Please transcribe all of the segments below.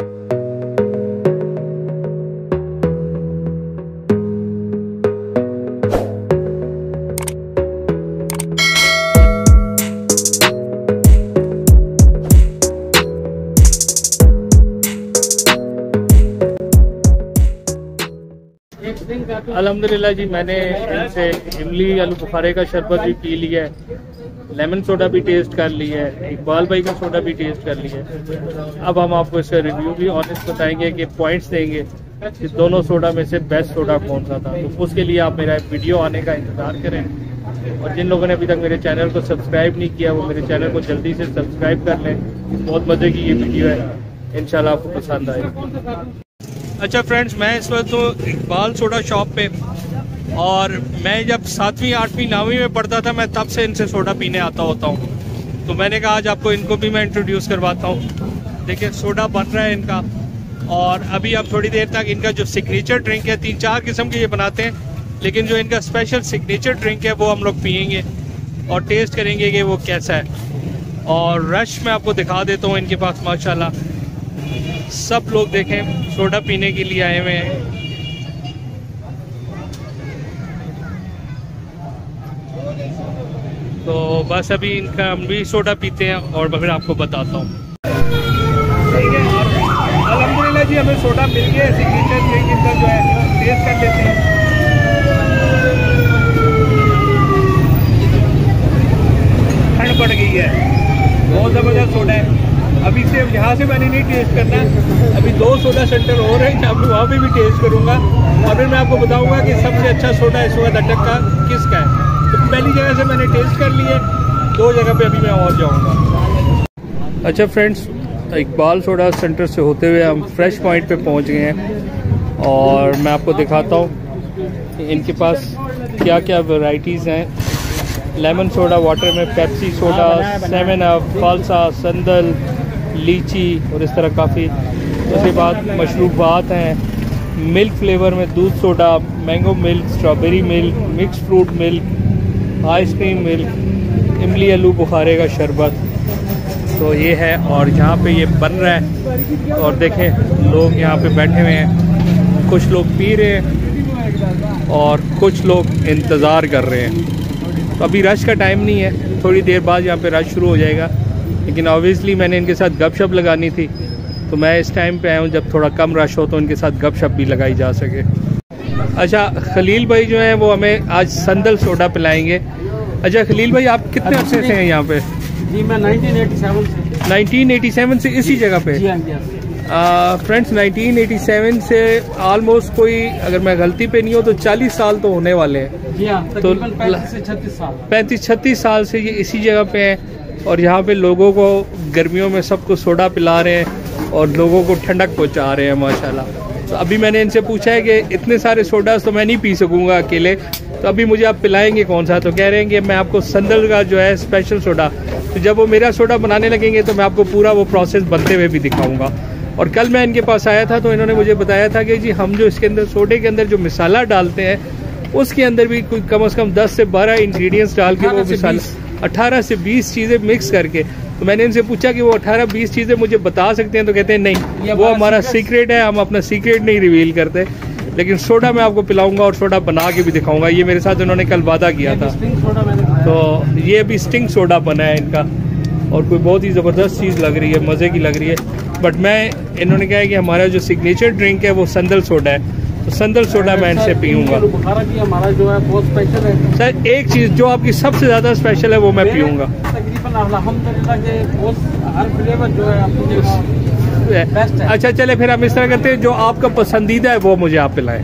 अल्हम्दुलिल्लाह जी, मैंने इनसे इमली आलू बुखारे का शरबत भी पी लिया है, लेमन सोडा भी टेस्ट कर लिया है, इकबाल भाई का सोडा भी टेस्ट कर लिया है। अब हम आपको इसका रिव्यू भी ऑनेस्ट बताएंगे कि पॉइंट्स देंगे कि दोनों सोडा में से बेस्ट सोडा कौन सा था। तो उसके लिए आप मेरा वीडियो आने का इंतज़ार करें, और जिन लोगों ने अभी तक मेरे चैनल को सब्सक्राइब नहीं किया वो मेरे चैनल को जल्दी से सब्सक्राइब कर लें। बहुत मज़े की ये वीडियो है, इंशाल्लाह आपको पसंद आएगी। अच्छा फ्रेंड्स, मैं इस वक्त तो इकबाल सोडा शॉप पे, और मैं जब 7वीं 8वीं 9वीं में पढ़ता था मैं तब से इनसे सोडा पीने आता होता हूँ। तो मैंने कहा आज आपको इनको भी मैं इंट्रोड्यूस करवाता हूँ। देखिए सोडा बन रहा है इनका, और अभी अब थोड़ी देर तक इनका जो सिग्नेचर ड्रिंक है, 3-4 किस्म के ये बनाते हैं, लेकिन जो इनका स्पेशल सिग्नेचर ड्रिंक है वो हम लोग पियेंगे और टेस्ट करेंगे कि वो कैसा है। और रश मैं आपको दिखा देता हूँ इनके पास, माशाल्लाह सब लोग देखें सोडा पीने के लिए आए हुए हैं। तो बस अभी इनका हम भी सोडा पीते हैं और फिर आपको बताता हूँ। ठीक है, अल्हम्दुलिल्लाह जी हमें सोडा मिल गया है, सिग्नेचर ड्रिंक इनका जो है टेस्ट कर लेते हैं। ठंड पड़ गई है, बहुत ज़बरदस्त सोडा है। अभी से यहाँ से मैंने नहीं टेस्ट करना, अभी 2 सोडा सेंटर हो रहे हैं, अब वहाँ पे भी टेस्ट करूँगा और फिर मैं आपको बताऊँगा कि सबसे अच्छा सोडा इस वक्त अटक का किसका है। तो पहली जगह से मैंने टेस्ट कर लिए, 2 जगह पे अभी मैं और जाऊँगा। अच्छा फ्रेंड्स, इकबाल सोडा सेंटर से होते हुए हम फ्रेश पॉइंट पे पहुँच गए हैं, और मैं आपको दिखाता हूँ कि इनके पास क्या क्या वैरायटीज़ हैं। लेमन सोडा वाटर में, पेप्सी सोडा, 7 अप, फालसा, संदल, लीची और इस तरह काफ़ी। उसके बाद मशरूबात हैं, मिल्क फ्लेवर में दूध soda, mango milk, strawberry milk, mix fruit milk, ice cream milk, इमली आलू बुखारे का शरबत। तो ये है, और यहाँ पे ये बन रहा है, और देखें लोग यहाँ पे बैठे हुए हैं, कुछ लोग पी रहे हैं और कुछ लोग इंतज़ार कर रहे हैं। तो अभी रश का टाइम नहीं है, थोड़ी देर बाद यहाँ पे रश शुरू हो जाएगा, लेकिन ऑब्वियसली मैंने इनके साथ गपशप लगानी थी, तो मैं इस टाइम पे आया हूँ जब थोड़ा कम रश हो तो इनके साथ गपशप भी लगाई जा सके। अच्छा, खलील भाई जो हैं वो हमें आज संदल सोडा पिलाएंगे। अच्छा खलील भाई, आप कितने अर्से से हैं यहाँ पे? जी मैं 1987 से। 1987 से इसी जगह पे? फ्रेंड्स 1987 से ऑलमोस्ट कोई, अगर मैं गलती पे नहीं हो तो 40 साल तो होने वाले हैं। जी हाँ, तो 35-36 साल से ये इसी जगह पे हैं, और यहाँ पे लोगों को गर्मियों में सबको सोडा पिला रहे हैं और लोगों को ठंडक पहुँचा रहे हैं माशाल्लाह। तो अभी मैंने इनसे पूछा है कि इतने सारे सोडा तो मैं नहीं पी सकूँगा अकेले, तो अभी मुझे आप पिलाएंगे कौन सा? तो कह रहे हैं कि मैं आपको संदल का जो है स्पेशल सोडा, तो जब वो मेरा सोडा बनाने लगेंगे तो मैं आपको पूरा वो प्रोसेस बनते हुए भी दिखाऊंगा। और कल मैं इनके पास आया था तो इन्होंने मुझे बताया था कि जी हम जो इसके अंदर सोडे के अंदर जो मसाला डालते हैं उसके अंदर भी कोई कम से कम 10 से 12 इंग्रेडिएंट्स डाल के वो मसाला 18 से 20 चीज़ें मिक्स करके। तो मैंने इनसे पूछा कि वो 18-20 चीज़ें मुझे बता सकते हैं, तो कहते हैं नहीं, वो हमारा सीक्रेट है, हम अपना सीक्रेट नहीं रिवील करते, लेकिन सोडा मैं आपको पिलाऊंगा और सोडा बना के भी दिखाऊंगा। ये मेरे साथ उन्होंने कल वादा किया था। तो ये अभी स्टिंग सोडा बना है इनका, और कोई बहुत ही ज़बरदस्त चीज़ लग रही है, मज़े की लग रही है। बट मैं, इन्होंने कहा है कि हमारा जो सिग्नेचर ड्रिंक है वो संदल सोडा है, तो संदल सोडा मैं इनसे पीऊँगा। हमारा जो है बहुत स्पेशल है सर, एक चीज़ जो आपकी सबसे ज़्यादा स्पेशल है वो मैं पीऊँगा। तकरीबन अल्हम्दुलिल्लाह के हर फ्लेवर जो है आपको बेस्ट है। अच्छा चले फिर हम इस तरह करते हैं, जो आपका पसंदीदा है वो मुझे आप पिलाएं।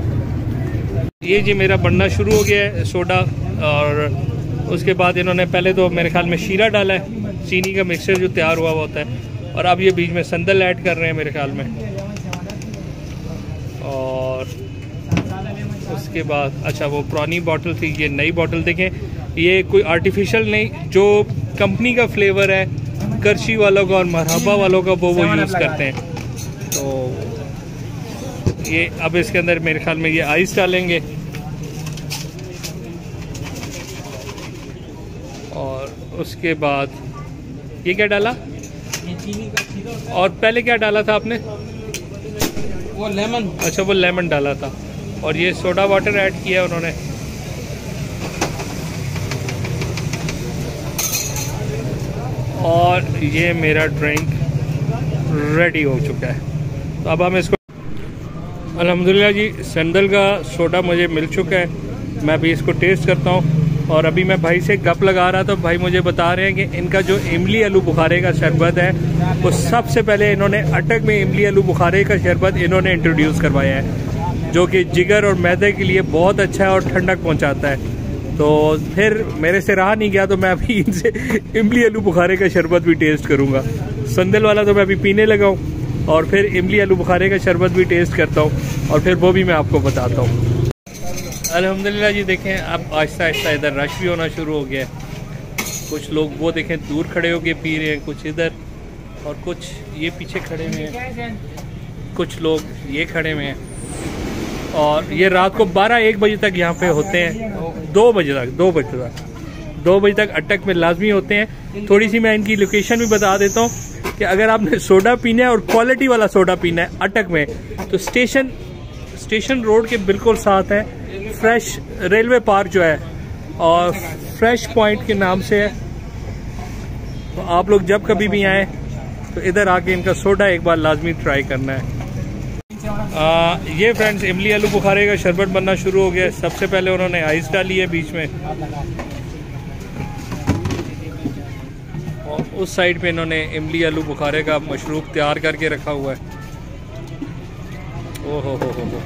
ये जी मेरा बनना शुरू हो गया है सोडा, और उसके बाद इन्होंने पहले तो मेरे ख्याल में शीरा डाला है, चीनी का मिक्सचर जो तैयार हुआ होता है, और अब ये बीच में संदल ऐड कर रहे हैं मेरे ख्याल में। और उसके बाद अच्छा वो पुरानी बोतल थी, ये नई बोतल देखें, ये कोई आर्टिफिशियल नहीं, जो कंपनी का फ्लेवर है करशी वालों का और मरहबा वालों का वो यूज़ करते हैं। तो ये अब इसके अंदर मेरे ख्याल में ये आइस डालेंगे, और उसके बाद ये क्या डाला? ये चीनी का सीरप और पहले क्या डाला था आपने? वो लेमन। अच्छा, वो लेमन डाला था। और ये सोडा वाटर ऐड किया उन्होंने। और ये मेरा ड्रिंक रेडी हो चुका है। तो अब हम इसको अल्हम्दुलिल्लाह जी, संदल का सोडा मुझे मिल चुका है। मैं अभी इसको टेस्ट करता हूँ। और अभी मैं भाई से गप लगा रहा था, भाई मुझे बता रहे हैं कि इनका जो इमली आलू बुखारे का शरबत है वो सबसे पहले इन्होंने अटक में इमली आलू बुखारे का शरबत इन्होंने इंट्रोड्यूस करवाया है, जो कि जिगर और मैदे के लिए बहुत अच्छा है और ठंडक पहुँचाता है। तो फिर मेरे से रहा नहीं गया, तो मैं अभी इनसे इमली आलू बुखारे का शरबत भी टेस्ट करूँगा। संदल वाला तो मैं अभी पीने लगा हूँ और फिर इमली आलू बुखारे का शरबत भी टेस्ट करता हूँ और फिर वो भी मैं आपको बताता हूँ। अल्हम्दुलिल्लाह जी, देखें अब आहिस्ता आहिस्ता इधर रश भी होना शुरू हो गया है। कुछ लोग वो देखें दूर खड़े होके पी रहे हैं, कुछ इधर और कुछ ये पीछे खड़े हुए हैं, कुछ लोग ये खड़े हुए हैं। और ये रात को 12-1 बजे तक यहाँ पे होते हैं, 2 बजे तक अटक में लाजमी होते हैं। थोड़ी सी मैं इनकी लोकेशन भी बता देता हूँ कि अगर आपने सोडा पीना है और क्वालिटी वाला सोडा पीना है अटक में, तो स्टेशन रोड के बिल्कुल साथ है फ्रेश रेलवे पार्क जो है, और फ्रेश पॉइंट के नाम से है। तो आप लोग जब कभी भी आए तो इधर आके इनका सोडा एक बार लाजमी ट्राई करना है। ये फ्रेंड्स, इमली आलू बुखारे का शरबत बनना शुरू हो गया। सबसे पहले उन्होंने आइस डाली है बीच में, और उस साइड पे इन्होंने इमली आलू बुखारे का मशरूब तैयार करके रखा हुआ है। ओहो हो।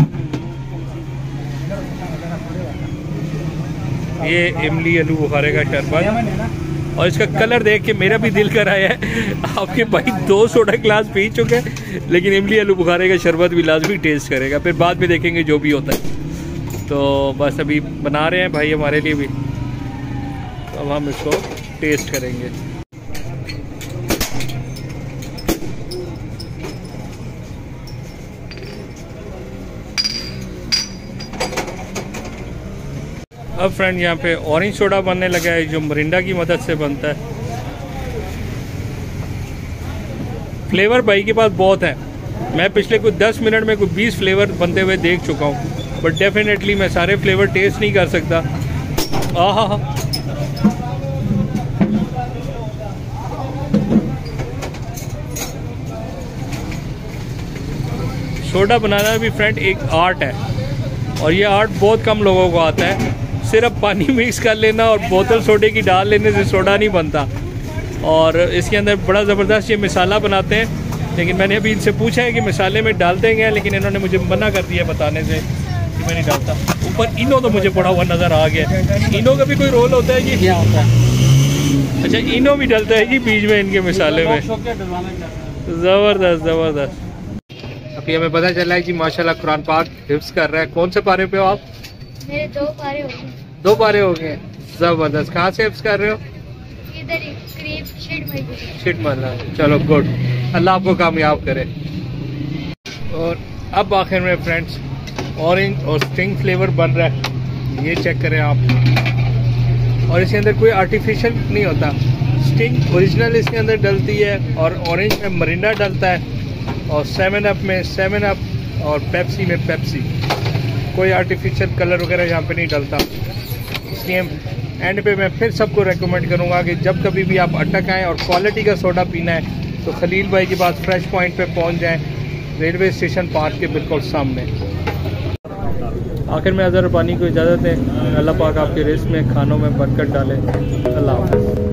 ये इमली आलू बुखारे का शरबत, और इसका कलर देख के मेरा भी दिल कर आया है। आपके भाई 2 सोडा ग्लास पी चुके हैं, लेकिन इमली आलू बुखारे का शरबत भी लाजमी टेस्ट करेगा, फिर बाद में देखेंगे जो भी होता है। तो बस अभी बना रहे हैं भाई हमारे लिए भी, तो अब हम इसको टेस्ट करेंगे। अब फ्रेंड यहाँ पे ऑरेंज सोडा बनने लगा है, जो मरिंडा की मदद से बनता है। फ्लेवर भाई के पास बहुत है। मैं पिछले कुछ 10 मिनट में कुछ 20 फ्लेवर बनते हुए देख चुका हूँ, बट डेफिनेटली मैं सारे फ्लेवर टेस्ट नहीं कर सकता। आहा, सोडा बनाना भी फ्रेंड एक आर्ट है, और ये आर्ट बहुत कम लोगों को आता है। सिर्फ पानी मिक्स कर लेना और बोतल सोडे की डाल लेने से सोडा नहीं बनता। और इसके अंदर बड़ा ज़बरदस्त ये मसाला बनाते हैं, लेकिन मैंने अभी इनसे पूछा है कि मसाले में डालते हैं, लेकिन इन्होंने मुझे मना कर दिया बताने से कि मैं नहीं डालता। ऊपर इनो तो मुझे पड़ा हुआ नज़र आ गया। इनो का भी कोई रोल होता है जी? क्या होता है? अच्छा, इनो भी डलता है जी बीच में इनके मसाले में। ज़बरदस्त। अभी हमें पता चला है जी माशाल्लाह कुरान पाक हिफ्ज़ कर रहा है। कौन से पारे पे हो आप? मेरे 2 पारे हो गए। 2 पारे हो गए, जबरदस्त। कहाँ से हिफ्ज़ कर रहे हो? इधर ही करीब शिट मारना। चलो गुड, अल्लाह आपको कामयाब करे। और अब आखिर में फ्रेंड्स ऑरेंज और स्टिंग फ्लेवर बन रहा है, ये चेक करें आप। और इसके अंदर कोई आर्टिफिशियल नहीं होता, स्टिंग ओरिजिनल इसके अंदर डलती है, और ऑरेंज में मरिंडा डलता है, और 7 अप में 7 अप और पेप्सी में पेप्सी। कोई आर्टिफिशियल कलर वगैरह यहाँ पे नहीं डलता। इसलिए एंड पे मैं फिर सबको रेकमेंड करूँगा कि जब कभी भी आप अटक आएँ और क्वालिटी का सोडा पीना है तो खलील भाई के पास फ्रेश पॉइंट पे पहुँच जाएं, रेलवे स्टेशन पार्क के बिल्कुल सामने। आखिर में अज़हर रब्बानी को इजाज़त दें। अल्लाह पाक आपके रिज़्क़ में खानों में बरकत डाले। अल्लाह हाफ़िज़।